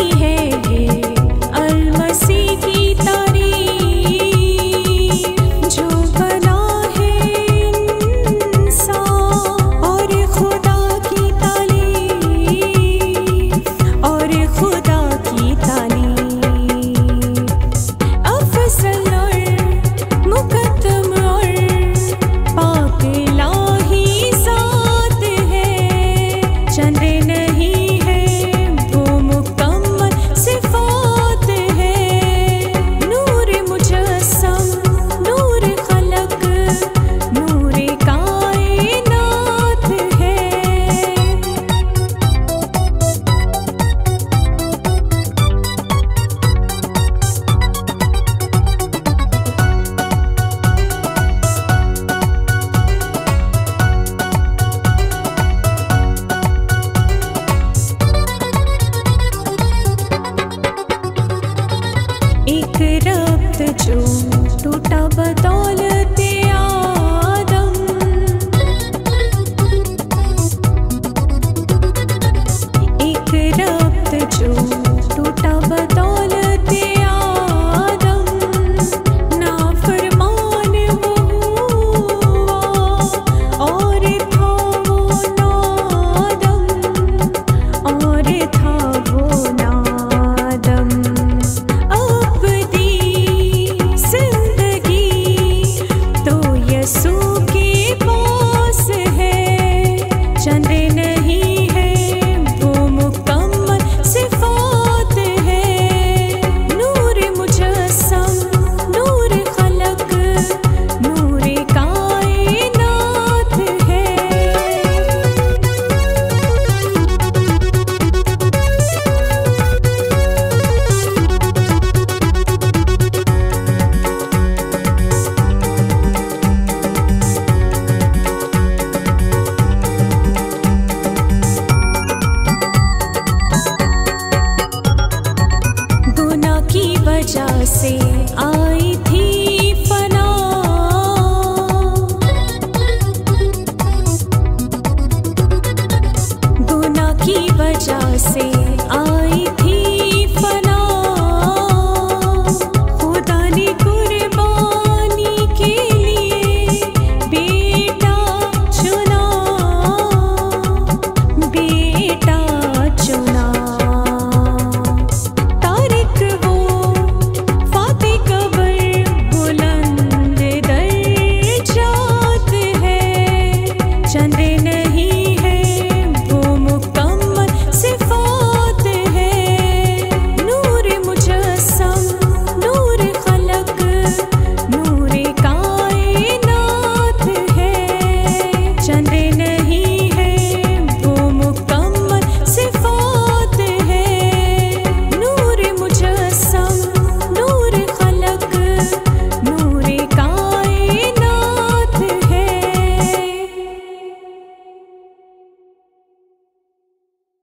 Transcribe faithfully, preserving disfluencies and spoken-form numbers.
है ये अलमसीह की तारीफ, जो बना है इंसान और खुदा की तारीफ, और खुदा की तारीफ। अफसल और मुकद्दम और पाक इलाही ज़ात है, चंद नहीं है वो मुकम्मल सिफ़ात है। नूर मुजस्सम, नूर खलक, नूर कायनात है। एक रब्त जो टूटा बदौलत आदम, एक रब्त जो टूटा बदौलत आदम, नाफरमान वो हुआ और था वो नादम, और था वो नादम। अपनी जिंदगी तो यसू के पास है, चंद नहीं है वो मुकम्मल सिफ़ात है। नूर मुजस्सम, नूर खलक, नूर कायनात है। गुनाह की वजह से आई